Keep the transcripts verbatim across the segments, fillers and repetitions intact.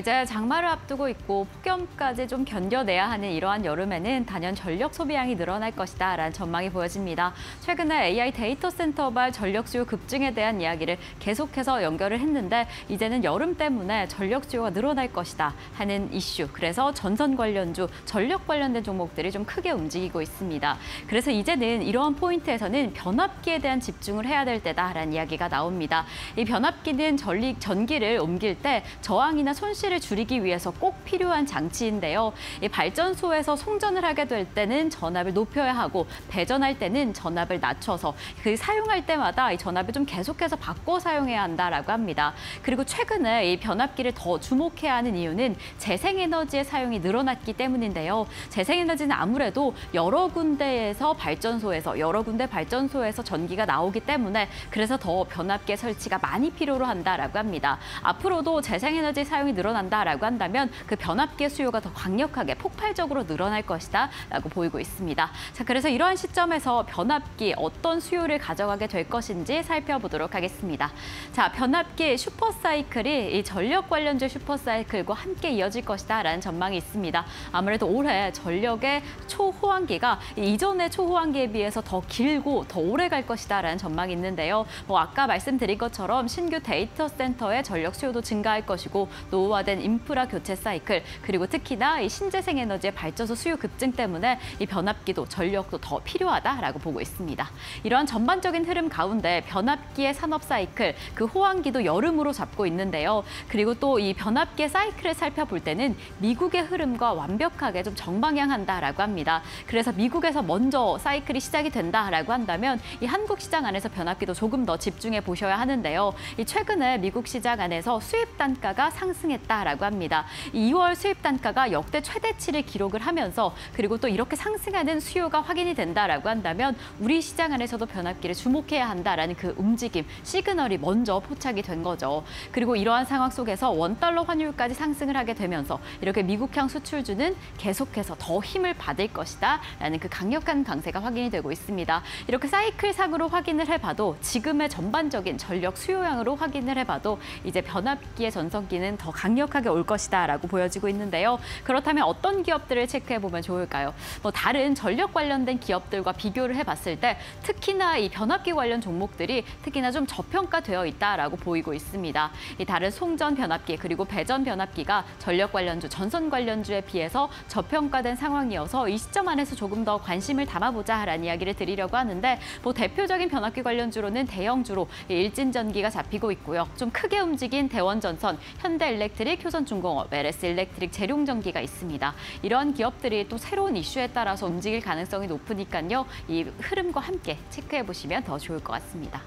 이제 장마를 앞두고 있고 폭염까지 좀 견뎌내야 하는 이러한 여름에는 단연 전력 소비량이 늘어날 것이다 라는 전망이 보여집니다. 최근에 에이아이 데이터 센터발 전력 수요 급증에 대한 이야기를 계속해서 연결을 했는데 이제는 여름 때문에 전력 수요가 늘어날 것이다 하는 이슈. 그래서 전선 관련주, 전력 관련된 종목들이 좀 크게 움직이고 있습니다. 그래서 이제는 이러한 포인트에서는 변압기에 대한 집중을 해야 될 때다라는 이야기가 나옵니다. 이 변압기는 전리, 전기를 옮길 때 저항이나 손실 를 줄이기 위해서 꼭 필요한 장치인데요. 이 발전소에서 송전을 하게 될 때는 전압을 높여야 하고 배전할 때는 전압을 낮춰서 그 사용할 때마다 이 전압을 좀 계속해서 바꿔 사용해야 한다라고 합니다. 그리고 최근에 이 변압기를 더 주목해야 하는 이유는 재생에너지의 사용이 늘어났기 때문인데요. 재생에너지는 아무래도 여러 군데에서 발전소에서 여러 군데 발전소에서 전기가 나오기 때문에 그래서 더 변압기 설치가 많이 필요로 한다라고 합니다. 앞으로도 재생에너지 사용이 늘어 난다라고 한다면 그 변압기의 수요가 더 강력하게 폭발적으로 늘어날 것이다라고 보이고 있습니다. 자, 그래서 이러한 시점에서 변압기 어떤 수요를 가져가게 될 것인지 살펴보도록 하겠습니다. 자, 변압기 슈퍼사이클이 이 전력 관련주 슈퍼사이클과 함께 이어질 것이다라는 전망이 있습니다. 아무래도 올해 전력의 초호황기가 이전의 초호황기에 비해서 더 길고 더 오래 갈 것이다라는 전망이 있는데요. 뭐 아까 말씀드린 것처럼 신규 데이터 센터의 전력 수요도 증가할 것이고 노후화 된 인프라 교체 사이클, 그리고 특히나 이 신재생 에너지의 발전소 수요 급증 때문에 이 변압기도 전력도 더 필요하다라고 보고 있습니다. 이러한 전반적인 흐름 가운데 변압기의 산업 사이클, 그 호황기도 여름으로 잡고 있는데요. 그리고 또 이 변압기의 사이클을 살펴볼 때는 미국의 흐름과 완벽하게 좀 정방향한다라고 합니다. 그래서 미국에서 먼저 사이클이 시작이 된다라고 한다면 이 한국 시장 안에서 변압기도 조금 더 집중해 보셔야 하는데요. 이 최근에 미국 시장 안에서 수입 단가가 상승했다. 라고 합니다. 이월 수입 단가가 역대 최대치를 기록을 하면서 그리고 또 이렇게 상승하는 수요가 확인이 된다라고 한다면 우리 시장 안에서도 변압기를 주목해야 한다라는 그 움직임, 시그널이 먼저 포착이 된 거죠. 그리고 이러한 상황 속에서 원달러 환율까지 상승을 하게 되면서 이렇게 미국향 수출주는 계속해서 더 힘을 받을 것이다라는 그 강력한 강세가 확인이 되고 있습니다. 이렇게 사이클상으로 확인을 해봐도 지금의 전반적인 전력 수요량으로 확인을 해봐도 이제 변압기의 전성기는 더 강력 강력하게 올 것이다라고 보여지고 있는데요. 그렇다면 어떤 기업들을 체크해보면 좋을까요? 뭐 다른 전력 관련된 기업들과 비교를 해봤을 때 특히나 이 변압기 관련 종목들이 특히나 좀 저평가되어 있다라고 보이고 있습니다. 이 다른 송전 변압기 그리고 배전 변압기가 전력 관련주, 전선 관련주에 비해서 저평가된 상황이어서 이 시점 안에서 조금 더 관심을 담아보자라는 이야기를 드리려고 하는데 뭐 대표적인 변압기 관련주로는 대형주로 일진전기가 잡히고 있고요. 좀 크게 움직인 대원전선, 현대일렉트릭, 효선중공업, 엘에스일렉트릭, 재룡전기가 있습니다. 이런 기업들이 또 새로운 이슈에 따라서 움직일 가능성이 높으니까요. 이 흐름과 함께 체크해보시면 더 좋을 것 같습니다.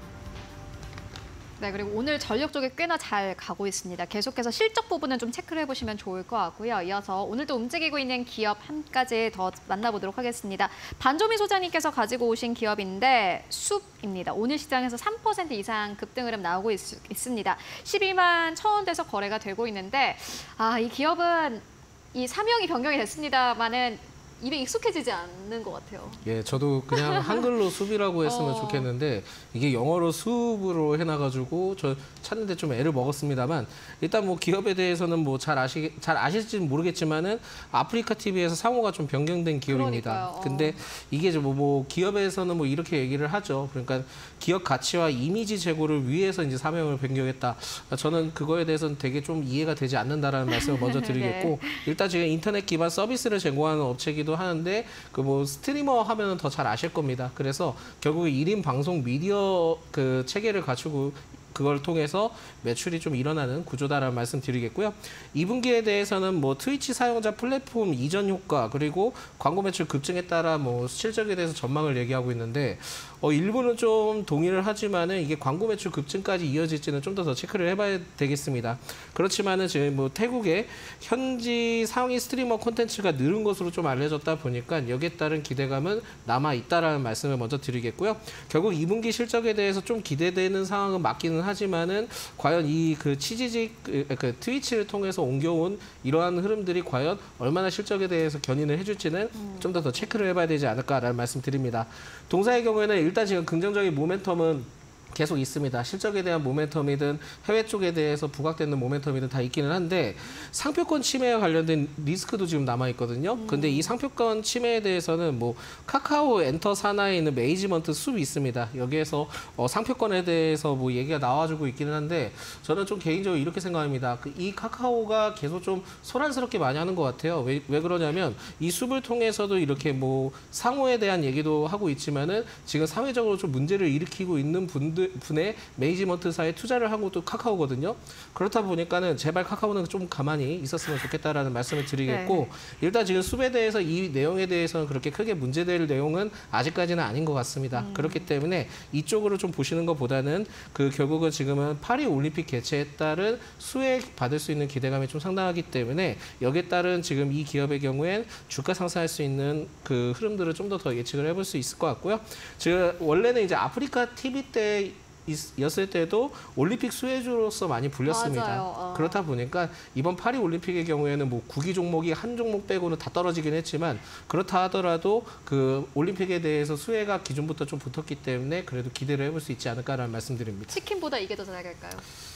네, 그리고 오늘 전력 쪽에 꽤나 잘 가고 있습니다. 계속해서 실적 부분은 좀 체크를 해보시면 좋을 것 같고요. 이어서 오늘도 움직이고 있는 기업 한 가지 더 만나보도록 하겠습니다. 반조미 소장님께서 가지고 오신 기업인데 숲입니다. 오늘 시장에서 삼 퍼센트 이상 급등 흐름 나오고 있, 있습니다. 십이만 천 원대에서 거래가 되고 있는데 아, 이 기업은 이 사명이 변경이 됐습니다만은 입에 익숙해지지 않는 것 같아요. 예, 저도 그냥 한글로 숲이라고 했으면 어... 좋겠는데 이게 영어로 숲으로 해놔가지고 저 찾는데 좀 애를 먹었습니다만 일단 뭐 기업에 대해서는 뭐 잘 아시 잘 아실지는 모르겠지만은 아프리카 티비에서 상호가 좀 변경된 기업입니다. 그러니까요. 어... 근데 이게 뭐, 뭐 기업에서는 뭐 이렇게 얘기를 하죠. 그러니까 기업 가치와 이미지 제고를 위해서 이제 사명을 변경했다. 저는 그거에 대해서는 되게 좀 이해가 되지 않는다라는 말씀을 먼저 드리겠고 네. 일단 지금 인터넷 기반 서비스를 제공하는 업체이기도 하는데 그 뭐 스트리머 하면은 더 잘 아실 겁니다. 그래서 결국 일 인 방송 미디어 그 체계를 갖추고 그걸 통해서 매출이 좀 일어나는 구조다라는 말씀 드리겠고요. 이 분기에 대해서는 뭐 트위치 사용자 플랫폼 이전 효과 그리고 광고 매출 급증에 따라 뭐 실적에 대해서 전망을 얘기하고 있는데 어, 일부는 좀 동의를 하지만은 이게 광고 매출 급증까지 이어질지는 좀 더 더 체크를 해봐야 되겠습니다. 그렇지만은 지금 뭐 태국의 현지 상위 스트리머 콘텐츠가 늘은 것으로 좀 알려졌다 보니까 여기에 따른 기대감은 남아 있다라는 말씀을 먼저 드리겠고요. 결국 이 분기 실적에 대해서 좀 기대되는 상황은 맞기는 하지만은 과연 이 그 치지직 그, 그 트위치를 통해서 옮겨온 이러한 흐름들이 과연 얼마나 실적에 대해서 견인을 해줄지는 음. 좀 더 더 체크를 해봐야 되지 않을까라는 말씀 드립니다. 동사의 경우에는 일단 지금 긍정적인 모멘텀은 계속 있습니다. 실적에 대한 모멘텀이든 해외 쪽에 대해서 부각되는 모멘텀이든 다 있기는 한데 상표권 침해와 관련된 리스크도 지금 남아 있거든요. 음. 근데 이 상표권 침해에 대해서는 뭐 카카오 엔터 산하에 있는 매니지먼트 숲이 있습니다. 여기에서 어, 상표권에 대해서 뭐 얘기가 나와주고 있기는 한데 저는 좀 개인적으로 이렇게 생각합니다. 그 이 카카오가 계속 좀 소란스럽게 많이 하는 것 같아요. 왜, 왜 그러냐면 이 숲을 통해서도 이렇게 뭐 상호에 대한 얘기도 하고 있지만은 지금 사회적으로 좀 문제를 일으키고 있는 분들 분의 매니지먼트사에 투자를 한 것도 카카오거든요. 그렇다 보니까는 제발 카카오는 좀 가만히 있었으면 좋겠다라는 말씀을 드리겠고 네. 일단 지금 숲에 대해서 이 내용에 대해서는 그렇게 크게 문제될 내용은 아직까지는 아닌 것 같습니다. 음. 그렇기 때문에 이쪽으로 좀 보시는 것보다는 그 결국은 지금은 파리 올림픽 개최에 따른 수혜 받을 수 있는 기대감이 좀 상당하기 때문에 여기에 따른 지금 이 기업의 경우엔 주가 상승할 수 있는 그 흐름들을 좀 더 더 예측을 해볼 수 있을 것 같고요. 지금 원래는 이제 아프리카 티비 때 였을 때도 올림픽 수혜주로서 많이 불렸습니다. 어. 그렇다 보니까 이번 파리 올림픽의 경우에는 뭐 구기 종목이 한 종목 빼고는 다 떨어지긴 했지만 그렇다 하더라도 그 올림픽에 대해서 수혜가 기존부터 좀 붙었기 때문에 그래도 기대를 해볼 수 있지 않을까라는 말씀드립니다. 치킨보다 이게 더 잘 갈까요?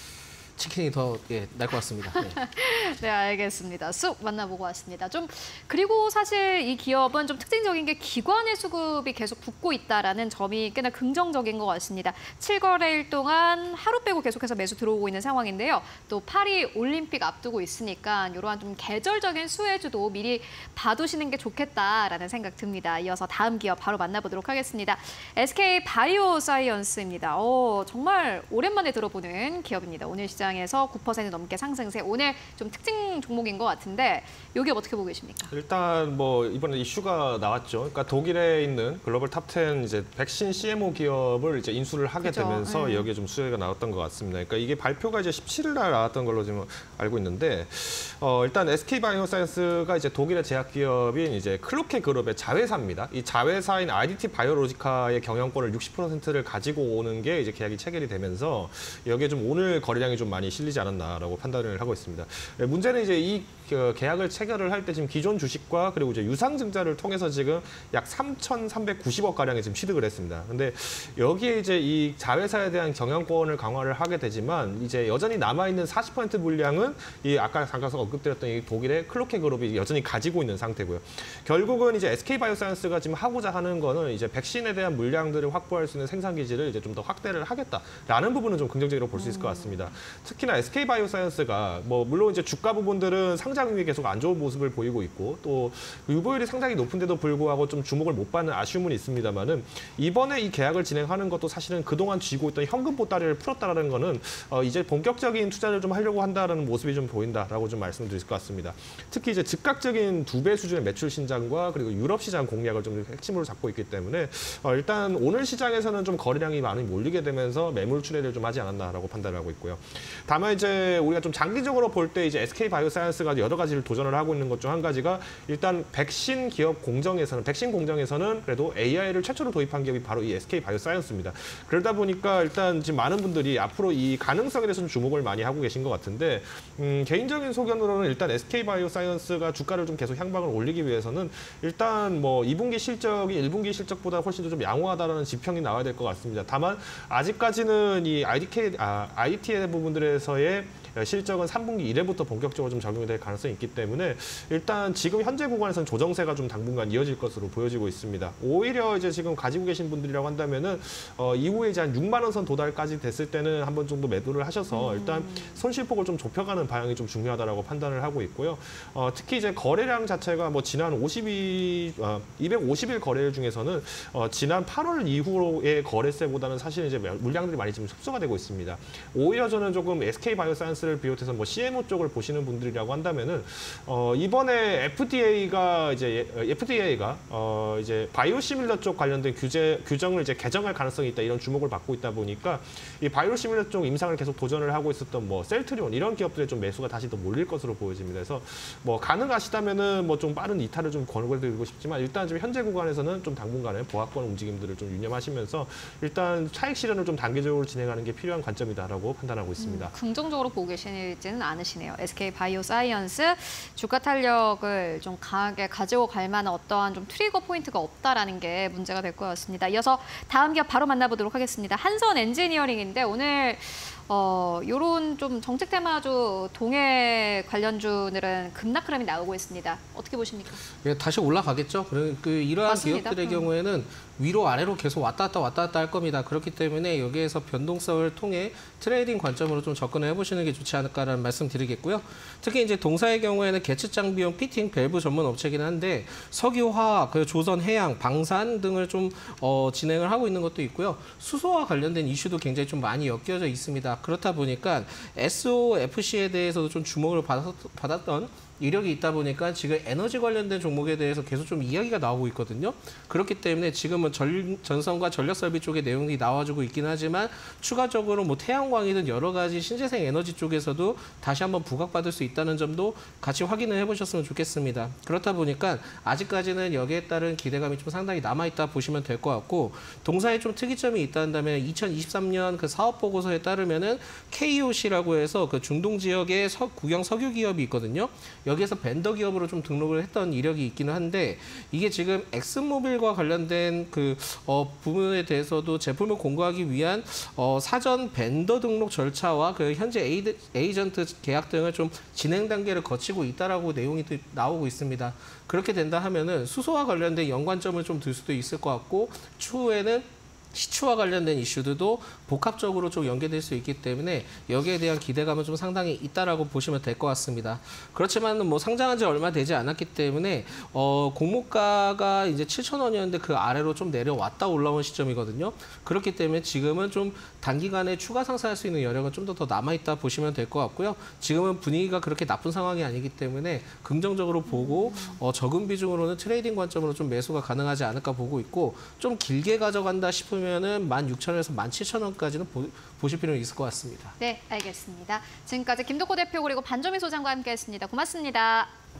치킨이 더 예, 날 것 같습니다. 네. 네, 알겠습니다. 쑥 만나보고 왔습니다. 좀 그리고 사실 이 기업은 좀 특징적인 게 기관의 수급이 계속 붙고 있다라는 점이 꽤나 긍정적인 것 같습니다. 칠 거래일 동안 하루 빼고 계속해서 매수 들어오고 있는 상황인데요. 또 파리 올림픽 앞두고 있으니까 이러한 좀 계절적인 수혜주도 미리 봐두시는 게 좋겠다라는 생각 듭니다. 이어서 다음 기업 바로 만나보도록 하겠습니다. 에스케이 바이오사이언스입니다. 오, 정말 오랜만에 들어보는 기업입니다. 오늘 시장 에서 구 퍼센트 넘게 상승세. 오늘 좀 특징 종목인 것 같은데 여기 어떻게 보고 계십니까? 일단 뭐 이번에 이슈가 나왔죠. 그러니까 독일에 있는 글로벌 탑 텐 이제 백신 씨엠오 기업을 이제 인수를 하게 그쵸? 되면서 음. 여기에 좀 수혜가 나왔던 것 같습니다. 그러니까 이게 발표가 이제 십칠 일 날 나왔던 걸로 지금 알고 있는데 어, 일단 에스케이 바이오사이언스가 이제 독일의 제약 기업인 이제 클로케 그룹의 자회사입니다. 이 자회사인 아이디티 바이오로지카의 경영권을 육십 퍼센트를 가지고 오는 게 이제 계약이 체결이 되면서 여기에 좀 오늘 거래량이 좀 많이 실리지 않았나라고 판단을 하고 있습니다. 문제는 이제 이 계약을 체결을 할 때 지금 기존 주식과 그리고 이제 유상증자를 통해서 지금 약 삼천삼백구십억 가량이 지금 취득을 했습니다. 근데 여기에 이제 이 자회사에 대한 경영권을 강화를 하게 되지만 이제 여전히 남아 있는 사십 퍼센트 물량은 이 아까 잠깐 언급드렸던 이 독일의 클로케 그룹이 여전히 가지고 있는 상태고요. 결국은 이제 에스케이 바이오사이언스가 지금 하고자 하는 거는 이제 백신에 대한 물량들을 확보할 수 있는 생산 기지를 이제 좀 더 확대를 하겠다라는 부분은 좀 긍정적으로 볼 수 있을 것 같습니다. 특히나 에스케이 바이오사이언스가 뭐 물론 이제 주가 부분들은 상장률이 계속 안 좋은 모습을 보이고 있고 또 유보율이 상당히 높은데도 불구하고 좀 주목을 못 받는 아쉬움은 있습니다만은 이번에 이 계약을 진행하는 것도 사실은 그동안 쥐고 있던 현금 보따리를 풀었다라는 거는 어 이제 본격적인 투자를 좀 하려고 한다라는 모습이 좀 보인다라고 좀 말씀드릴 것 같습니다. 특히 이제 즉각적인 두 배 수준의 매출 신장과 그리고 유럽 시장 공략을 좀 핵심으로 잡고 있기 때문에 어 일단 오늘 시장에서는 좀 거래량이 많이 몰리게 되면서 매물 출회를 좀 하지 않았나라고 판단을 하고 있고요. 다만 이제 우리가 좀 장기적으로 볼 때 이제 에스케이 바이오사이언스가 여러 가지를 도전을 하고 있는 것 중 한 가지가 일단 백신 기업 공정에서는 백신 공정에서는 그래도 에이아이를 최초로 도입한 기업이 바로 이 에스케이 바이오사이언스입니다. 그러다 보니까 일단 지금 많은 분들이 앞으로 이 가능성에 대해서 좀 주목을 많이 하고 계신 것 같은데 음, 개인적인 소견으로는 일단 에스케이 바이오사이언스가 주가를 좀 계속 향방을 올리기 위해서는 일단 뭐 이 분기 실적이 일 분기 실적보다 훨씬 더 좀 양호하다라는 지평이 나와야 될 것 같습니다. 다만 아직까지는 이 아이디케이, 아, 아이티의 부분들에서의 실적은 삼 분기 이래부터 본격적으로 좀 적용이 될 가능성이 있기 때문에 일단 지금 현재 구간에서는 조정세가 좀 당분간 이어질 것으로 보여지고 있습니다. 오히려 이제 지금 가지고 계신 분들이라고 한다면은 어, 이후에 이제 한 육만 원 선 도달까지 됐을 때는 한 번 정도 매도를 하셔서 일단 손실폭을 좀 좁혀가는 방향이 좀 중요하다라고 판단을 하고 있고요. 어, 특히 이제 거래량 자체가 뭐 지난 오십이, 어, 이백오십 일 거래일 중에서는 어, 지난 팔월 이후의 거래세보다는 사실 이제 물량들이 많이 지금 흡수가 되고 있습니다. 오히려 저는 조금 에스케이 바이오사이언스 를 비롯해서 뭐 씨엠오 쪽을 보시는 분들이라고 한다면은 어 이번에 에프디에이가 이제 에프디에이가 어 이제 바이오시밀러 쪽 관련된 규제 규정을 이제 개정할 가능성이 있다 이런 주목을 받고 있다 보니까 이 바이오시밀러 쪽 임상을 계속 도전을 하고 있었던 뭐 셀트리온 이런 기업들의 좀 매수가 다시 더 몰릴 것으로 보여집니다. 그래서 뭐 가능하시다면은 뭐 좀 빠른 이탈을 좀 권고드리고 싶지만 일단 지금 현재 구간에서는 좀 당분간의 보합권 움직임들을 좀 유념하시면서 일단 차익 실현을 좀 단계적으로 진행하는 게 필요한 관점이다라고 판단하고 있습니다. 음, 긍정적으로 보고 계시지는 않으시네요. 에스케이바이오사이언스 주가 탄력을 좀 강하게 가지고 갈 만한 어떠한 좀 트리거 포인트가 없다라는 게 문제가 될 것 같습니다. 이어서 다음 기업 바로 만나보도록 하겠습니다. 한선 엔지니어링인데 오늘 어, 요런 좀 정책 테마주 동해 관련주들은 급락 흐름이 나오고 있습니다. 어떻게 보십니까? 예, 다시 올라가겠죠. 그, 그 이러한 맞습니다. 기업들의 음. 경우에는 위로 아래로 계속 왔다 갔다 왔다 갔다 할 겁니다. 그렇기 때문에 여기에서 변동성을 통해 트레이딩 관점으로 좀 접근을 해보시는 게 좋지 않을까라는 말씀 드리겠고요. 특히 이제 동사의 경우에는 개츠 장비용 피팅 밸브 전문 업체이긴 한데 석유, 화학, 조선, 해양, 방산 등을 좀 어, 진행을 하고 있는 것도 있고요. 수소와 관련된 이슈도 굉장히 좀 많이 엮여져 있습니다. 그렇다 보니까 에스오에프씨에 대해서도 좀 주목을 받았, 받았던 이력이 있다 보니까 지금 에너지 관련된 종목에 대해서 계속 좀 이야기가 나오고 있거든요. 그렇기 때문에 지금은 전, 전선과 전력 설비 쪽의 내용이 나와주고 있긴 하지만 추가적으로 뭐 태양광이든 여러 가지 신재생 에너지 쪽에서도 다시 한번 부각받을 수 있다는 점도 같이 확인을 해보셨으면 좋겠습니다. 그렇다 보니까 아직까지는 여기에 따른 기대감이 좀 상당히 남아있다 보시면 될 것 같고 동사에 좀 특이점이 있다면 이천이십삼 년 그 사업 보고서에 따르면은 케이오씨라고 해서 그 중동 지역의 서, 국영 석유 기업이 있거든요. 여기에서 벤더 기업으로 좀 등록을 했던 이력이 있기는 한데 이게 지금 엑슨모빌과 관련된 그 어, 부분에 대해서도 제품을 공고하기 위한 어, 사전 벤더 등록 절차와 그 현재 에이, 에이전트 계약 등을 좀 진행 단계를 거치고 있다라고 내용이 나오고 있습니다. 그렇게 된다 하면은 수소와 관련된 연관점을 좀 들 수도 있을 것 같고 추후에는 시추와 관련된 이슈들도 복합적으로 좀 연계될 수 있기 때문에 여기에 대한 기대감은 좀 상당히 있다라고 보시면 될 것 같습니다. 그렇지만 뭐 상장한 지 얼마 되지 않았기 때문에 어, 공모가가 이제 칠천 원이었는데 그 아래로 좀 내려왔다 올라온 시점이거든요. 그렇기 때문에 지금은 좀 단기간에 추가 상승할 수 있는 여력은 좀 더 더 남아있다 보시면 될 것 같고요. 지금은 분위기가 그렇게 나쁜 상황이 아니기 때문에 긍정적으로 보고 어, 적은 비중으로는 트레이딩 관점으로 좀 매수가 가능하지 않을까 보고 있고 좀 길게 가져간다 싶으면은 만 육천 원에서 만 칠천 원까지는 보, 보실 필요는 있을 것 같습니다. 네, 알겠습니다. 지금까지 김덕호 대표 그리고 반조민 소장과 함께했습니다. 고맙습니다.